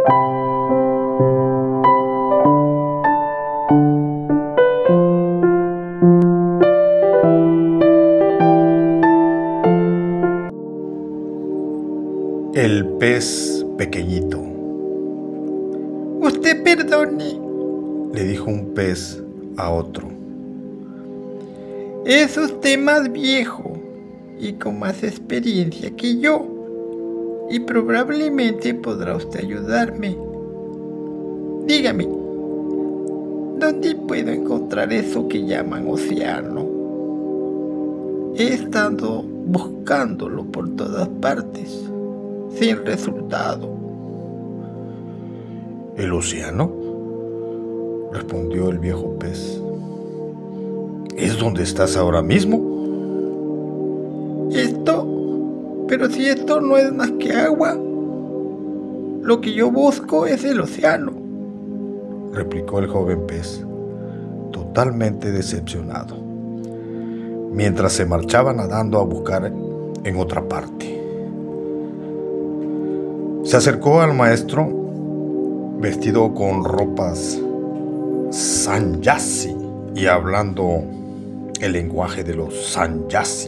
El pez pequeñito. Usted perdone, Le dijo un pez a otro. es usted más viejo y con más experiencia que yo, y probablemente podrá usted ayudarme. Dígame, ¿dónde puedo encontrar eso que llaman océano? He estado buscándolo por todas partes, sin resultado. ¿El océano?, respondió el viejo pez. ¿Es donde estás ahora mismo? Pero si esto no es más que agua, lo que yo busco es el océano, replicó el joven pez, totalmente decepcionado, mientras se marchaba nadando a buscar en otra parte. Se acercó al maestro, vestido con ropas sanyasi y hablando el lenguaje de los sanyasi.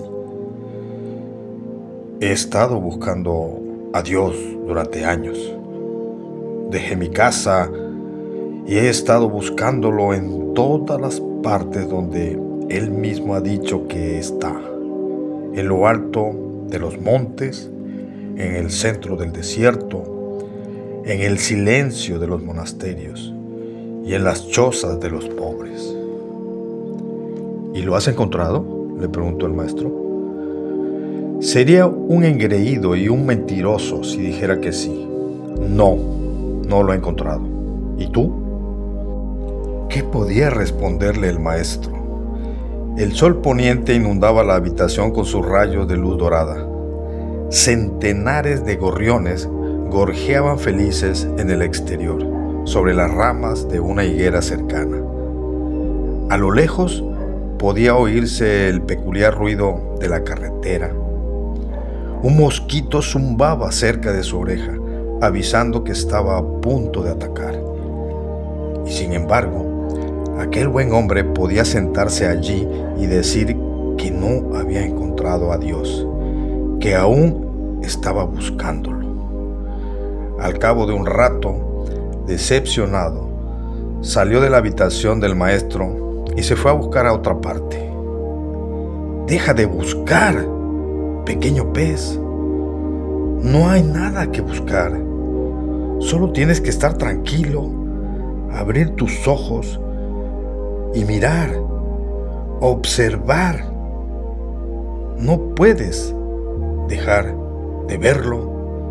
He estado buscando a Dios durante años. Dejé mi casa y he estado buscándolo en todas las partes donde Él mismo ha dicho que está. En lo alto de los montes, en el centro del desierto, en el silencio de los monasterios y en las chozas de los pobres. ¿Y lo has encontrado?, le preguntó el maestro. Sería un engreído y un mentiroso si dijera que sí. No lo he encontrado. ¿Y tú? ¿Qué podía responderle el maestro? El sol poniente inundaba la habitación con sus rayos de luz dorada. Centenares de gorriones gorjeaban felices en el exterior, sobre las ramas de una higuera cercana. A lo lejos podía oírse el peculiar ruido de la carretera. Un mosquito zumbaba cerca de su oreja, avisando que estaba a punto de atacar. Y sin embargo, aquel buen hombre podía sentarse allí y decir que no había encontrado a Dios, que aún estaba buscándolo. Al cabo de un rato, decepcionado, salió de la habitación del maestro y se fue a buscar a otra parte. «Deja de buscar, pequeño pez. No hay nada que buscar. Solo tienes que estar tranquilo, abrir tus ojos y mirar, observar. No puedes dejar de verlo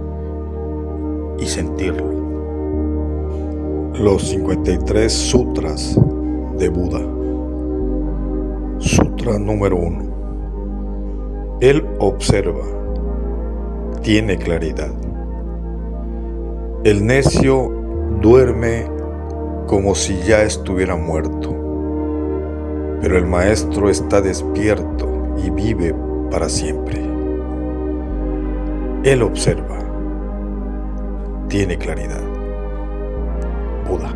y sentirlo». Los 53 sutras de Buda. Sutra número 1. Él observa, tiene claridad. El necio duerme como si ya estuviera muerto, pero el maestro está despierto y vive para siempre. Él observa, tiene claridad. Buda.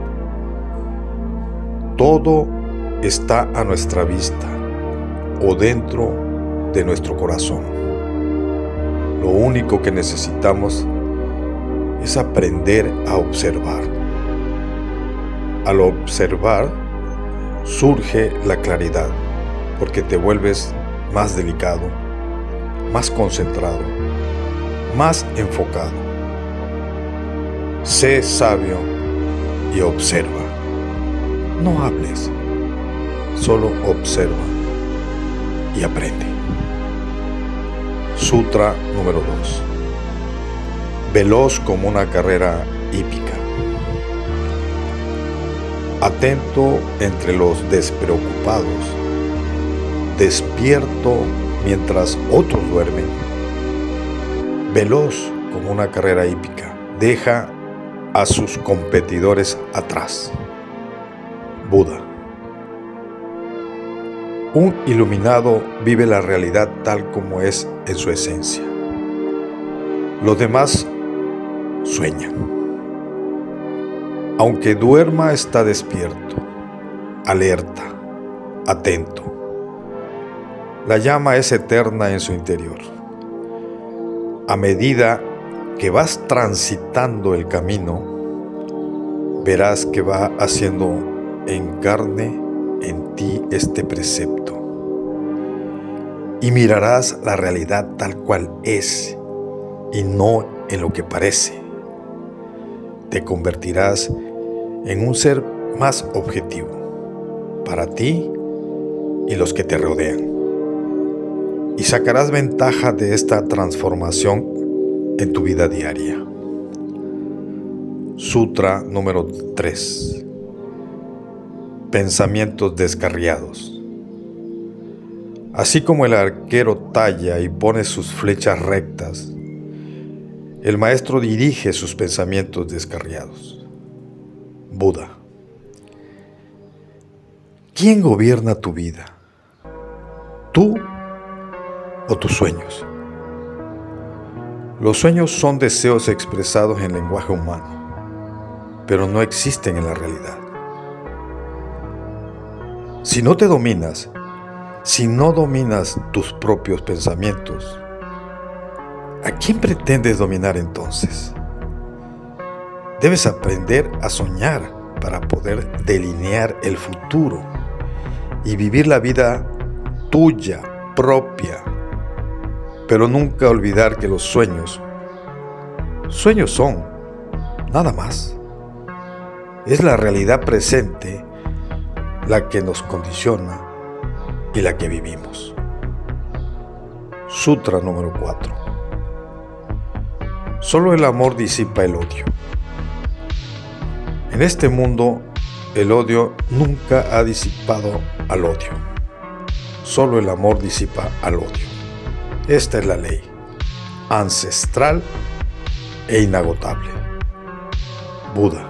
Todo está a nuestra vista o dentro de nuestro corazón. Lo único que necesitamos es aprender a observar. Al observar surge la claridad, porque te vuelves más delicado, más concentrado, más enfocado. Sé sabio y observa. No hables, solo observa y aprende. Sutra número 2. Veloz como una carrera hípica. Atento entre los despreocupados, despierto mientras otros duermen. Veloz como una carrera hípica, deja a sus competidores atrás. Buda. Un iluminado vive la realidad tal como es en su esencia. Los demás sueñan. Aunque duerma, está despierto, alerta, atento. La llama es eterna en su interior. A medida que vas transitando el camino, verás que va haciendo en carne en ti este precepto. Y mirarás la realidad tal cual es y no en lo que parece. Te convertirás en un ser más objetivo para ti y los que te rodean. Y sacarás ventaja de esta transformación en tu vida diaria. Sutra número 3. Pensamientos descarriados. Así como el arquero talla y pone sus flechas rectas, el maestro dirige sus pensamientos descarriados. Buda. ¿Quién gobierna tu vida? ¿Tú o tus sueños? Los sueños son deseos expresados en lenguaje humano, pero no existen en la realidad. Si no te dominas, si no dominas tus propios pensamientos, ¿a quién pretendes dominar entonces? Debes aprender a soñar para poder delinear el futuro y vivir la vida tuya, propia, pero nunca olvidar que los sueños son, nada más. Es la realidad presente la que nos condiciona y la que vivimos. Sutra número 4. Solo el amor disipa el odio. En este mundo, el odio nunca ha disipado al odio. Solo el amor disipa al odio. Esta es la ley, ancestral e inagotable. Buda.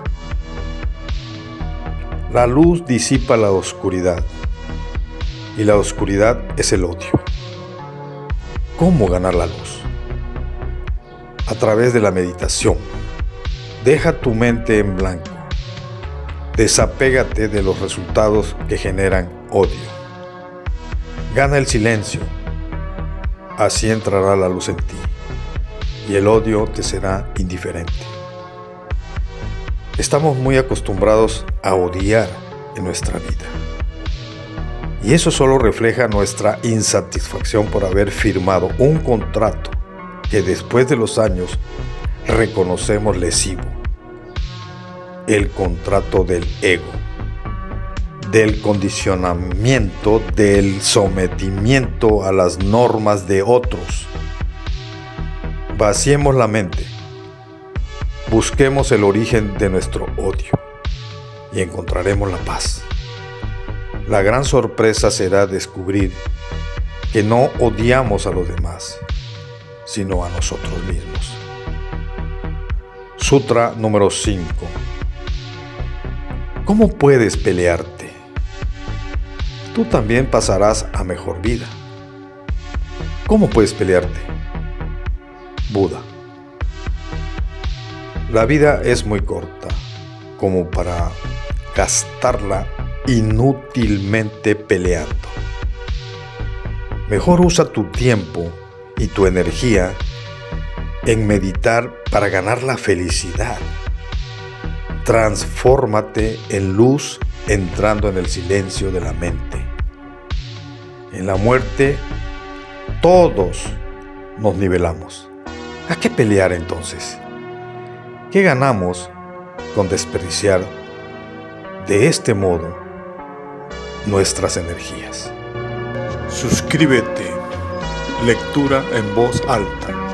La luz disipa la oscuridad, y la oscuridad es el odio. ¿Cómo ganar la luz? A través de la meditación. Deja tu mente en blanco. Desapégate de los resultados que generan odio. Gana el silencio. Así entrará la luz en ti, y el odio te será indiferente. Estamos muy acostumbrados a odiar en nuestra vida, y eso solo refleja nuestra insatisfacción por haber firmado un contrato que después de los años reconocemos lesivo. El contrato del ego, del condicionamiento, del sometimiento a las normas de otros. Vaciemos la mente, busquemos el origen de nuestro odio y encontraremos la paz. La gran sorpresa será descubrir que no odiamos a los demás, sino a nosotros mismos. Sutra número 5. ¿Cómo puedes pelearte? Tú también pasarás a mejor vida. ¿Cómo puedes pelearte? Buda. La vida es muy corta como para gastarla inútilmente peleando. Mejor usa tu tiempo y tu energía en meditar para ganar la felicidad. Transfórmate en luz entrando en el silencio de la mente. En la muerte, todos nos nivelamos. ¿A qué pelear entonces? ¿Qué ganamos con desperdiciar de este modo nuestras energías? Suscríbete. Lectura en voz alta.